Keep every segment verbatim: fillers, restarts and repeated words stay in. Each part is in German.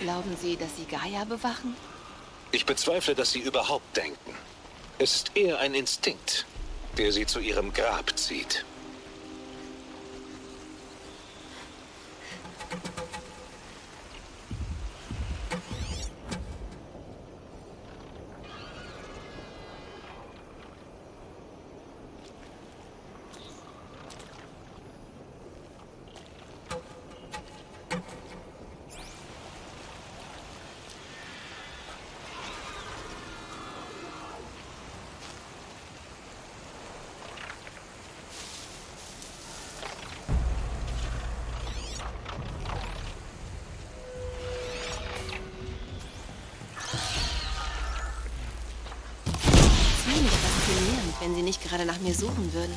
Glauben Sie, dass Sie Gaia bewachen? Ich bezweifle, dass sie überhaupt denken. Es ist eher ein Instinkt, der sie zu ihrem Grab zieht. Ziemlich faszinierend, wenn Sie nicht gerade nach mir suchen würden.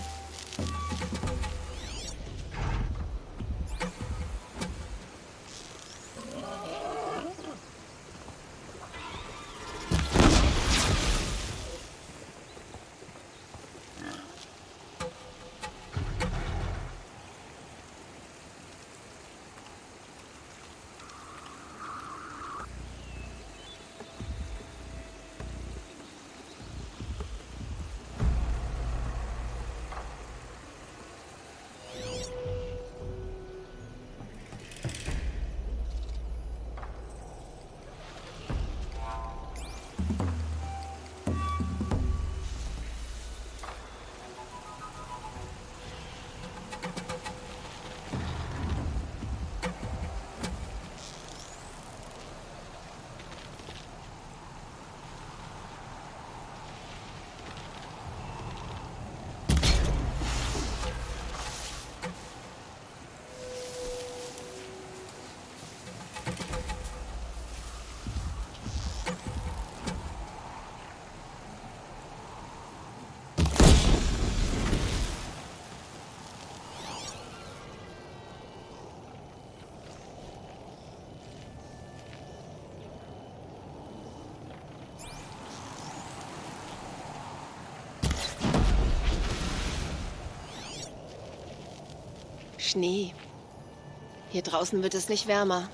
Schnee. Hier draußen wird es nicht wärmer.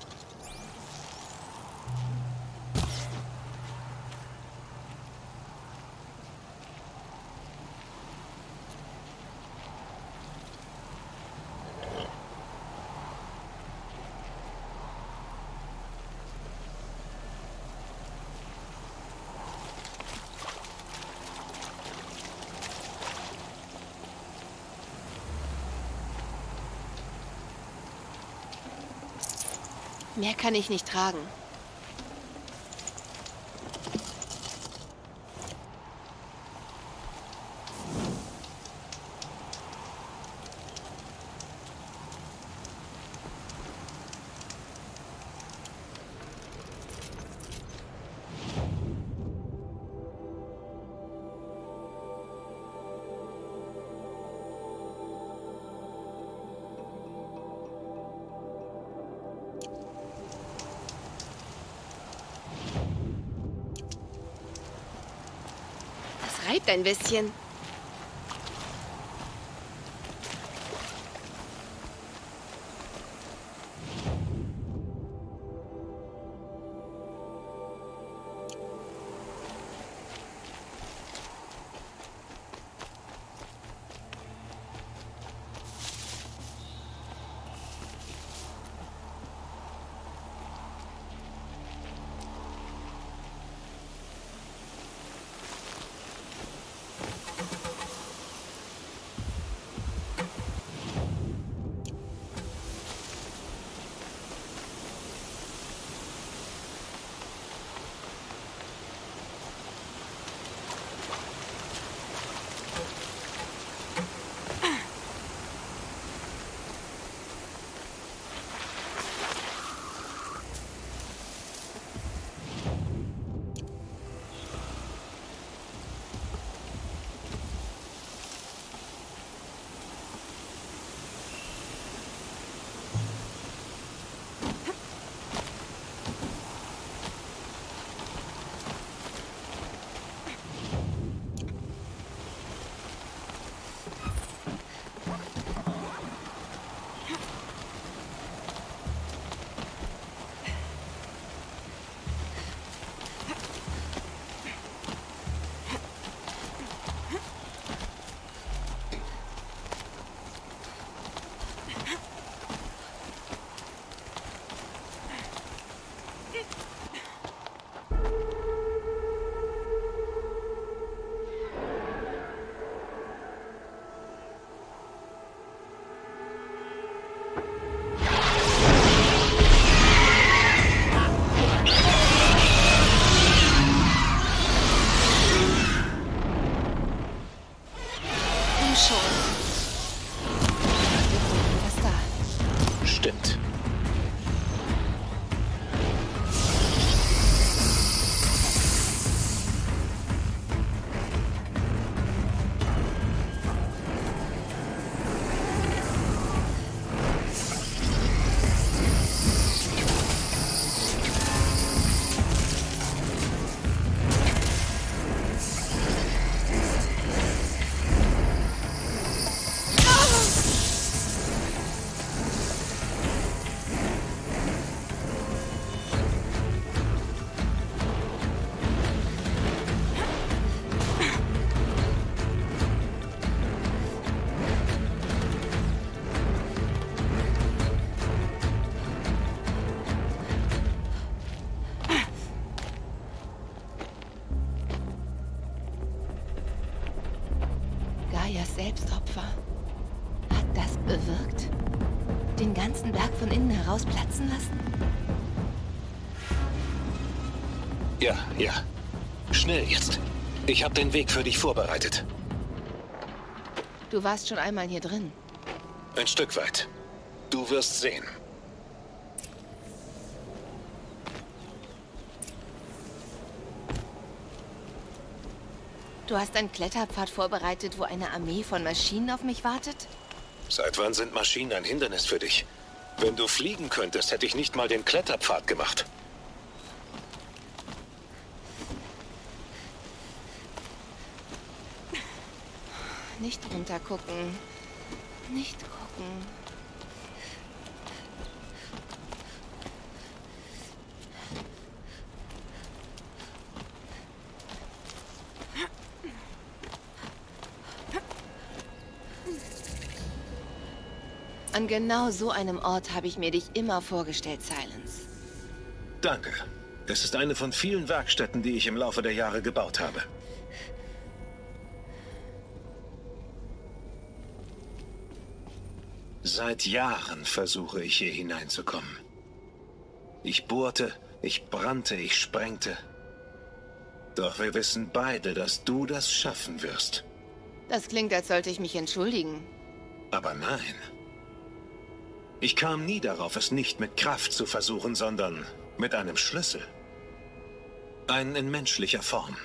Mehr kann ich nicht tragen. Reibt ein bisschen. ganzen Berg von innen heraus platzen lassen? Ja, ja. Schnell jetzt. Ich habe den Weg für dich vorbereitet. Du warst schon einmal hier drin. Ein Stück weit. Du wirst sehen. Du hast einen Kletterpfad vorbereitet, wo eine Armee von Maschinen auf mich wartet? Seit wann sind Maschinen ein Hindernis für dich? Wenn du fliegen könntest, hätte ich nicht mal den Kletterpfad gemacht. Nicht runtergucken. Nicht gucken. An genau so einem Ort habe ich mir dich immer vorgestellt, Silence. Danke. Es ist eine von vielen Werkstätten, die ich im Laufe der Jahre gebaut habe. Seit Jahren versuche ich hier hineinzukommen. Ich bohrte, ich brannte, ich sprengte. Doch wir wissen beide, dass du das schaffen wirst. Das klingt, als sollte ich mich entschuldigen. Aber nein. Ich kam nie darauf, es nicht mit Kraft zu versuchen, sondern mit einem Schlüssel. Ein in menschlicher Form.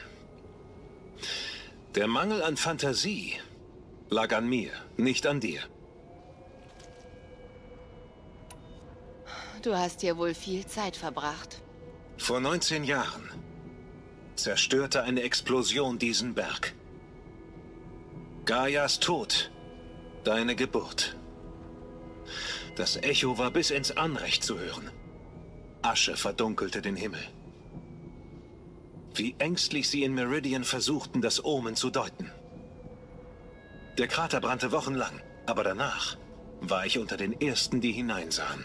Der Mangel an Fantasie lag an mir, nicht an dir. Du hast hier wohl viel Zeit verbracht. Vor neunzehn Jahren zerstörte eine Explosion diesen Berg. Gaias Tod, deine Geburt. Das Echo war bis ins Anrecht zu hören. Asche verdunkelte den Himmel. Wie ängstlich sie in Meridian versuchten, das Omen zu deuten. Der Krater brannte wochenlang, aber danach war ich unter den Ersten, die hineinsahen.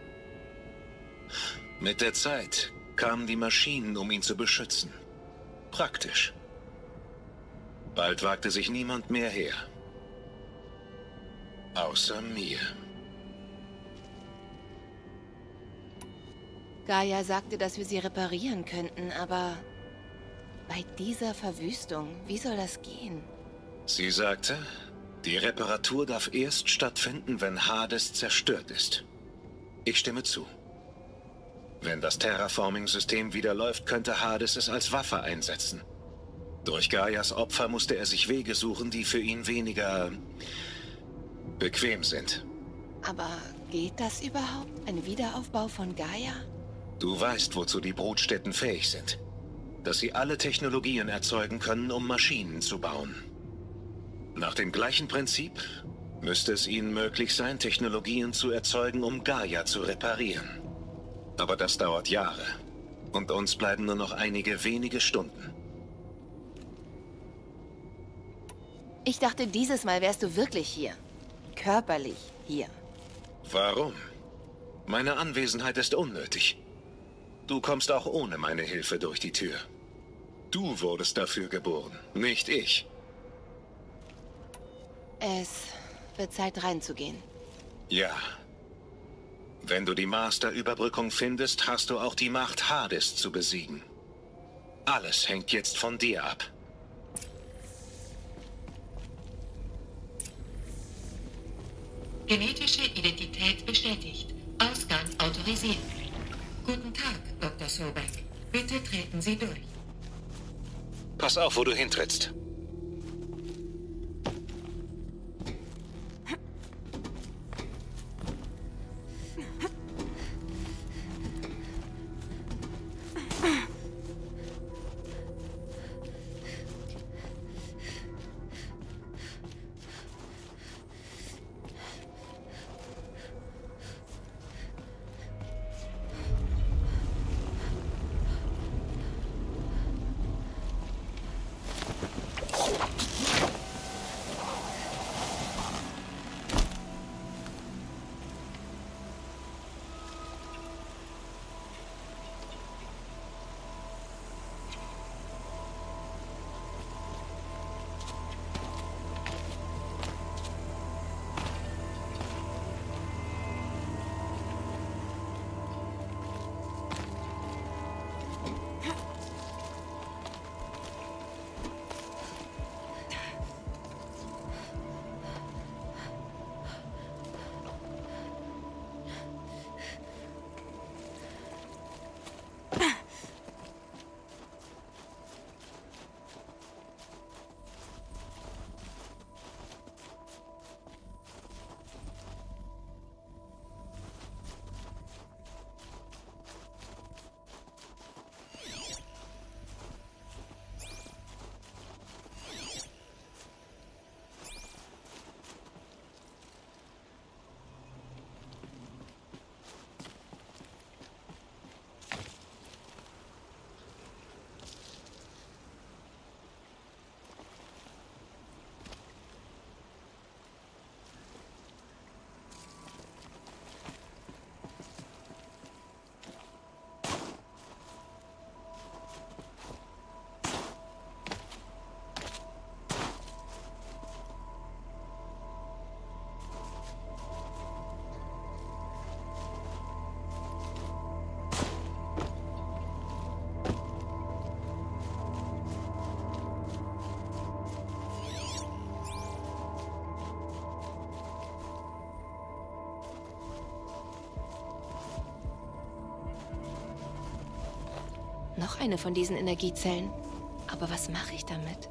Mit der Zeit kamen die Maschinen, um ihn zu beschützen. Praktisch. Bald wagte sich niemand mehr her. Außer mir. Gaia sagte, dass wir sie reparieren könnten, aber bei dieser Verwüstung, wie soll das gehen? Sie sagte, die Reparatur darf erst stattfinden, wenn Hades zerstört ist. Ich stimme zu. Wenn das Terraforming-System wieder läuft, könnte Hades es als Waffe einsetzen. Durch Gaias Opfer musste er sich Wege suchen, die für ihn weniger bequem sind. Aber geht das überhaupt? Ein Wiederaufbau von Gaia? Du weißt, wozu die Brutstätten fähig sind. Dass sie alle Technologien erzeugen können, um Maschinen zu bauen. Nach dem gleichen Prinzip müsste es ihnen möglich sein, Technologien zu erzeugen, um Gaia zu reparieren. Aber das dauert Jahre. Und uns bleiben nur noch einige wenige Stunden. Ich dachte, dieses Mal wärst du wirklich hier. Körperlich hier. Warum? Meine Anwesenheit ist unnötig. Du kommst auch ohne meine Hilfe durch die Tür. Du wurdest dafür geboren, nicht ich. Es wird Zeit reinzugehen. Ja. Wenn du die Master-Überbrückung findest, hast du auch die Macht, Hades zu besiegen. Alles hängt jetzt von dir ab. Genetische Identität bestätigt. Ausgang autorisiert. Guten Tag, Doktor Sobeck. Bitte treten Sie durch. Pass auf, wo du hintrittst. Noch eine von diesen Energiezellen. Aber was mache ich damit?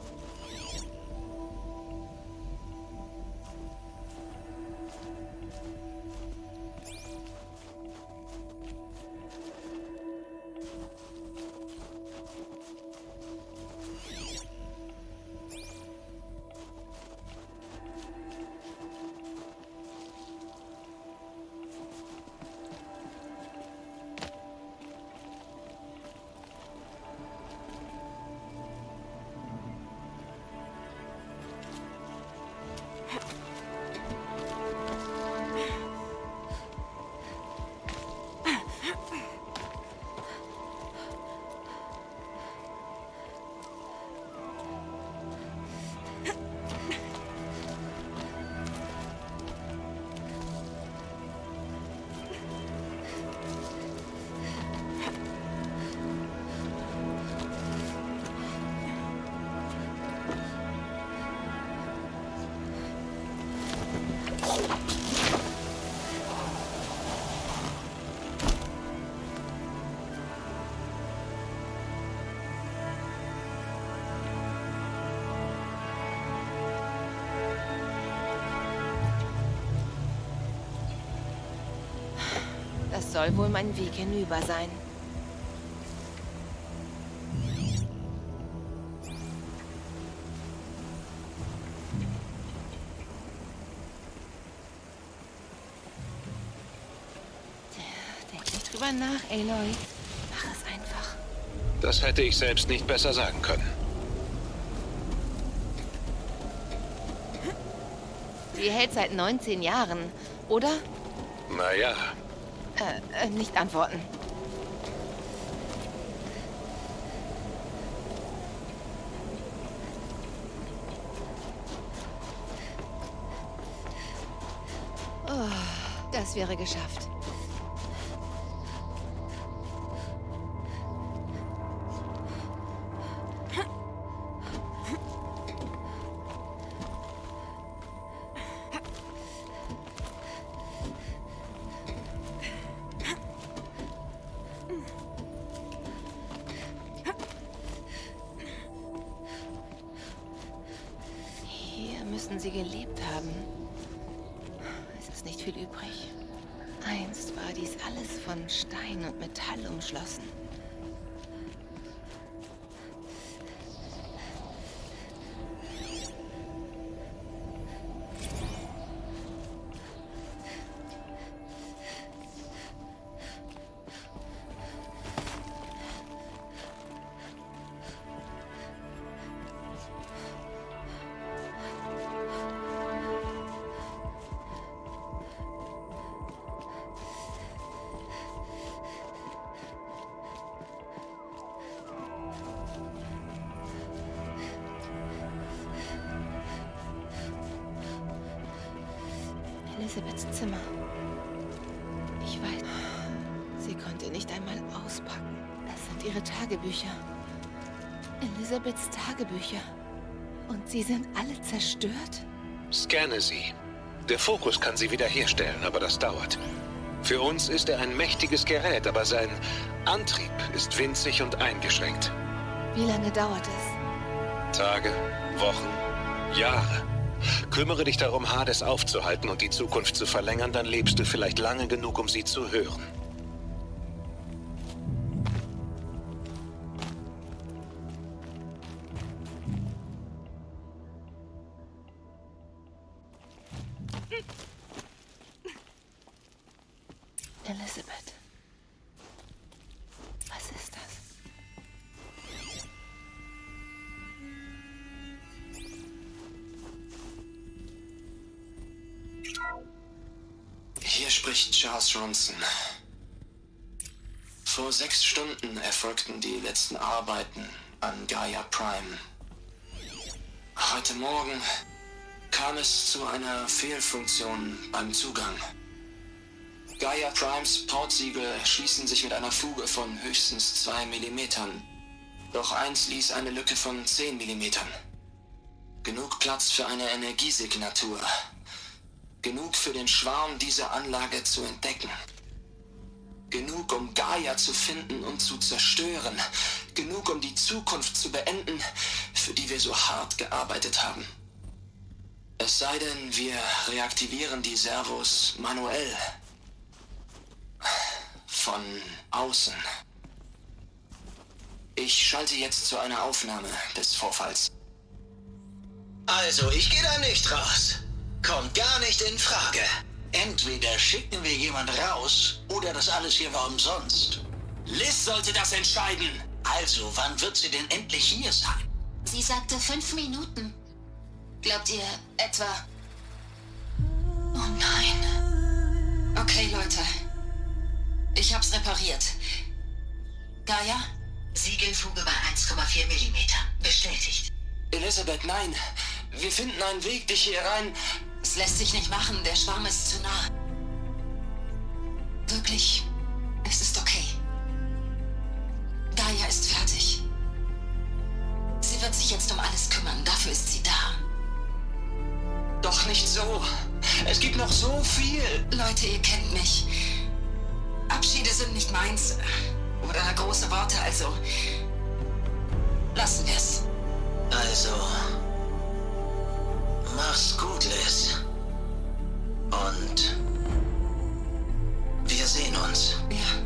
Das soll wohl mein Weg hinüber sein. Denk nicht drüber nach, Aloy. Mach es einfach. Das hätte ich selbst nicht besser sagen können. Die hält seit neunzehn Jahren, oder? Naja. Äh, äh, nicht antworten. Oh, das wäre geschafft. Müssen sie gelebt haben. Es ist nicht viel übrig. Einst war dies alles von Stein und Metall umschlossen. Elisabeths Zimmer. Ich weiß, sie konnte nicht einmal auspacken. Es sind ihre Tagebücher. Elisabeths Tagebücher. Und sie sind alle zerstört? Scanne sie. Der Fokus kann sie wiederherstellen, aber das dauert. Für uns ist er ein mächtiges Gerät, aber sein Antrieb ist winzig und eingeschränkt. Wie lange dauert es? Tage, Wochen, Jahre. Kümmere dich darum, Hades aufzuhalten und die Zukunft zu verlängern, dann lebst du vielleicht lange genug, um sie zu hören. Elisabeth. Was ist das? Hier spricht Charles Ronson. Vor sechs Stunden erfolgten die letzten Arbeiten an Gaia Prime. Heute Morgen kam es zu einer Fehlfunktion beim Zugang. Gaia Primes Portsiegel schließen sich mit einer Fuge von höchstens zwei Millimetern. Doch eins ließ eine Lücke von zehn Millimetern. Genug Platz für eine Energiesignatur. Genug für den Schwarm, diese Anlage zu entdecken. Genug, um Gaia zu finden und zu zerstören. Genug, um die Zukunft zu beenden, für die wir so hart gearbeitet haben. Es sei denn, wir reaktivieren die Servos manuell. Von außen. Ich schalte jetzt zu einer Aufnahme des Vorfalls. Also, ich gehe da nicht raus. Kommt gar nicht in Frage. Entweder schicken wir jemand raus, oder das alles hier war umsonst. Liz sollte das entscheiden. Also, wann wird sie denn endlich hier sein? Sie sagte fünf Minuten. Glaubt ihr etwa... Oh nein. Okay, Leute. Ich hab's repariert. Gaia? Siegelfuge bei eins Komma vier Millimeter. Bestätigt. Elisabeth, nein. Wir finden einen Weg, dich hier rein... Es lässt sich nicht machen, der Schwarm ist zu nah. Wirklich, es ist okay. Gaia ist fertig. Sie wird sich jetzt um alles kümmern, dafür ist sie da. Doch nicht so. Es gibt noch so viel. Leute, ihr kennt mich. Abschiede sind nicht meins. Oder große Worte, also... Lassen wir's. Also... Mach's gut, Liz. Und... wir sehen uns. Ja.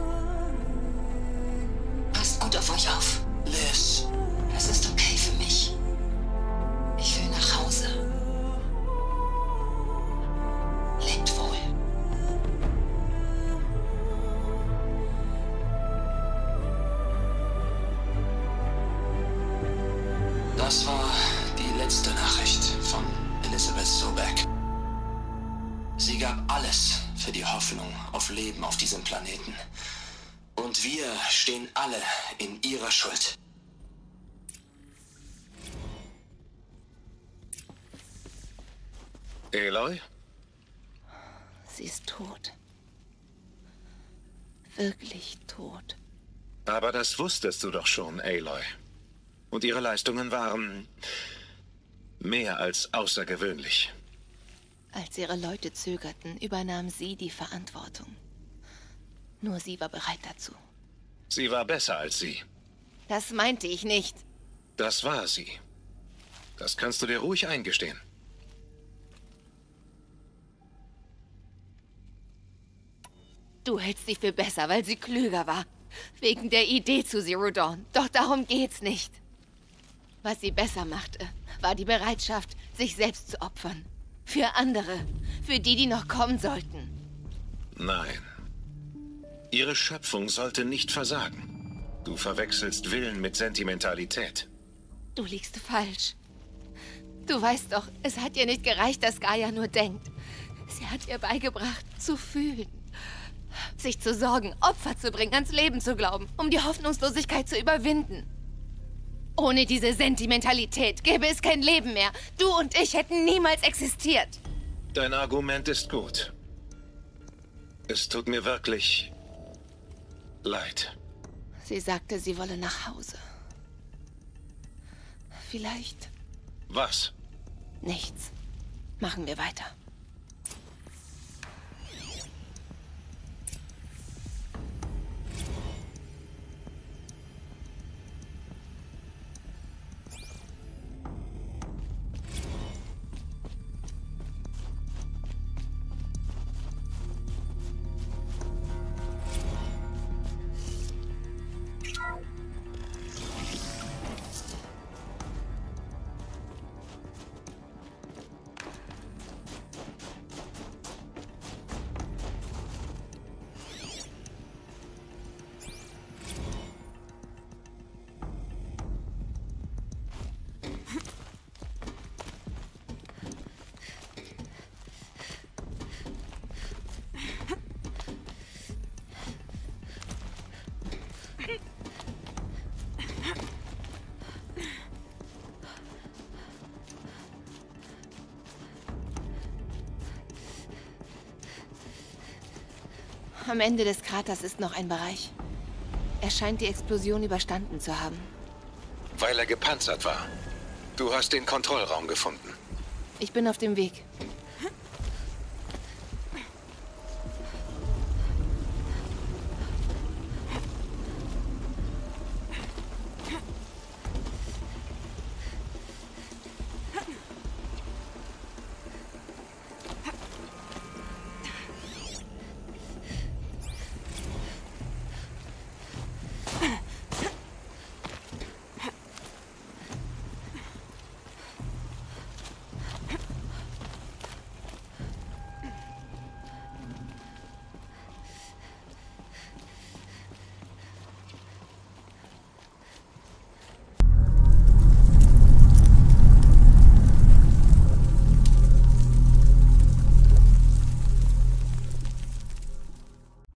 Passt gut auf euch auf. Liz. Es ist okay für mich. Ich will nach Hause. Lebt wohl. Das war die letzte Nachricht von Elizabeth Sobeck. Sie gab alles für die Hoffnung auf Leben auf diesem Planeten. Und wir stehen alle in ihrer Schuld. Aloy? Sie ist tot. Wirklich tot. Aber das wusstest du doch schon, Aloy. Und ihre Leistungen waren mehr als außergewöhnlich. Als ihre Leute zögerten, übernahm sie die Verantwortung. Nur sie war bereit dazu. Sie war besser als sie. Das meinte ich nicht. Das war sie. Das kannst du dir ruhig eingestehen. Du hältst sie für besser, weil sie klüger war. Wegen der Idee zu Zero Dawn. Doch darum geht's nicht. Was sie besser machte, war die Bereitschaft, sich selbst zu opfern. Für andere. Für die, die noch kommen sollten. Nein. Ihre Schöpfung sollte nicht versagen. Du verwechselst Willen mit Sentimentalität. Du liegst falsch. Du weißt doch, es hat ihr nicht gereicht, dass Gaia nur denkt. Sie hat ihr beigebracht, zu fühlen. Sich zu sorgen, Opfer zu bringen, ans Leben zu glauben, um die Hoffnungslosigkeit zu überwinden. Ohne diese Sentimentalität gäbe es kein Leben mehr. Du und ich hätten niemals existiert. Dein Argument ist gut. Es tut mir wirklich leid. Sie sagte, sie wolle nach Hause. Vielleicht... Was? Nichts. Machen wir weiter. Am Ende des Kraters ist noch ein Bereich. Er scheint die Explosion überstanden zu haben. Weil er gepanzert war. Du hast den Kontrollraum gefunden. Ich bin auf dem Weg.